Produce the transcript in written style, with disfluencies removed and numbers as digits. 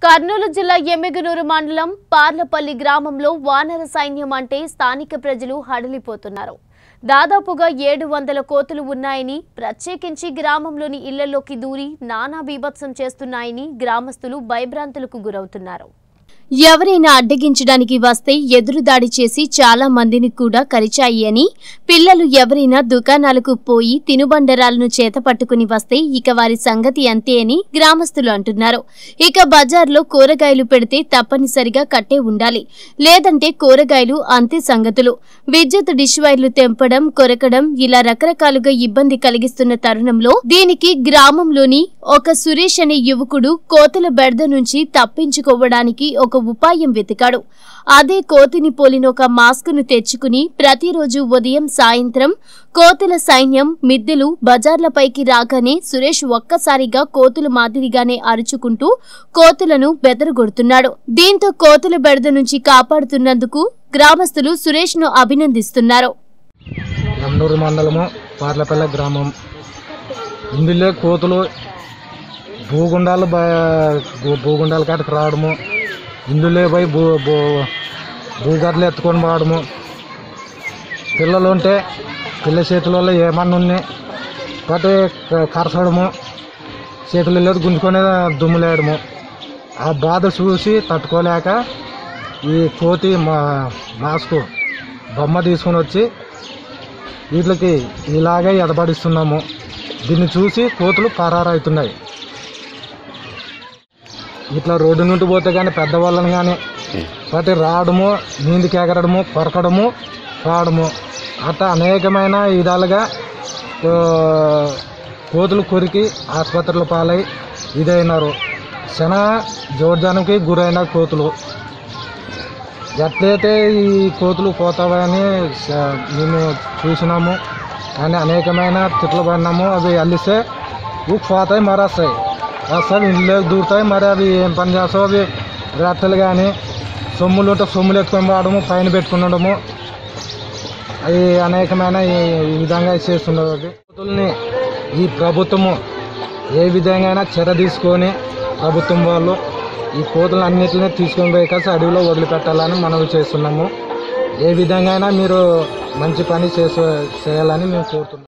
కర్నూలు జిల్లా ఎమ్మిగనూరు మండలం పార్లపల్లి గ్రామంలో వానర సైన్యం అంటే స్థానిక ప్రజలు హడలిపోతున్నారు. దాదాపుగా 700 కోతులు ఉన్నాయని, ప్రత్యేకించి గ్రామంలోని ఇళ్లలోకి దూరి నానా బీభత్సం చేస్తున్నాయని గ్రామస్తులు భయభ్రాంతులకు గురవుతున్నారు. ఎవరైనా అడ్డగించడానికి వస్తే ఎదురుదాడి చేసి చాలా మందిని కూడా కరిచాయి అని, పిల్లలు ఎవరైనా దుకాణాలకు పోయి తినుబండరాలను చేతపట్టుకుని వస్తే ఇక వారి సంగతి అంతే అని గ్రామస్తులు అంటున్నారు. ఇక బజార్లో కూరగాయలు పెడితే తప్పనిసరిగా కట్టే ఉండాలి, లేదంటే కూరగాయలు అంతే సంగతులు. విద్యుత్ డిష్ వైర్లు తెంపడం, కొరకడం ఇలా రకరకాలుగా ఇబ్బంది కలిగిస్తున్న తరుణంలో దీనికి గ్రామంలోని ఒక సురేష్ అనే యువకుడు కోతుల బెడద నుంచి తప్పించుకోవడానికి ఒక ఉపాయం వెతికాడు. అదే కోతిని పోలిన ఒక మాస్కును తెచ్చుకుని ప్రతిరోజు ఉదయం సాయంత్రం కోతుల సైన్యం మిద్దెలు బజార్లపైకి రాగానే సురేష్ ఒక్కసారిగా కోతుల మాదిరిగానే అరుచుకుంటూ కోతులను బెదరగొడుతున్నాడు. దీంతో కోతుల బెడద నుంచి కాపాడుతున్నందుకు గ్రామస్తులు సురేష్ ను అభినందిస్తున్నారు. ఎమ్మిగనూరు మండలము పార్లపల్లి గ్రామం. ఇందులో కోతులు భూగుండాల కాటికి రావడము, ఇందులో పోయి భూగర్లు ఎత్తుకొని పోవడము, పిల్లలు ఉంటే పిల్ల చేతులలో ఏమన్నా ఉన్నాయి పట్టి కరచడము, చేతులు లేదు గుంజుకొని దుమ్ములేయడము. ఆ బాధ చూసి తట్టుకోలేక ఈ కోతి మాస్కు బొమ్మ తీసుకొని వచ్చి వీటికి ఇలాగే ఎదబడిస్తున్నాము. దీన్ని చూసి కోతులు పరారవుతున్నాయి. ఇట్లా రోడ్డు నుండి పోతే కానీ పెద్దవాళ్ళని కానీ వాటి రావడము, నీందికి ఎగరడము, కొరకడము, రావడము అట్లా అనేకమైన విధాలుగా కోతులు కొరికి ఆసుపత్రుల పాలై ఇదైనారు. చాలా జోర్జానికి గురైన కోతులు. ఎట్లయితే ఈ కోతులు పోతావని మేము చూసినాము, కానీ అనేకమైన తిట్లు పడినాము. అవి అల్లిస్తే పోతాయి, మరేస్తాయి, అసలు ఇంట్లోకి దూరుతాయి. మరి అవి ఏం పని చేస్తావు, అవి రెట్టలు కానీ సొమ్ములు ఉంటే సొమ్ములు ఎత్తుకొని పోవడము, పైన పెట్టుకునడము, అవి అనేకమైన ఈ విధంగా చేస్తున్నారు. కోతుల్ని ఈ ప్రభుత్వము ఏ విధంగా చర్య తీసుకొని ప్రభుత్వం వాళ్ళు ఈ కోతులు అన్నింటినీ తీసుకొని పోయి కలిసి అడవిలో వదిలిపెట్టాలని మనవి చేస్తున్నాము. ఏ విధంగా మీరు మంచి పని చేయాలని మేము కోరుతున్నాం.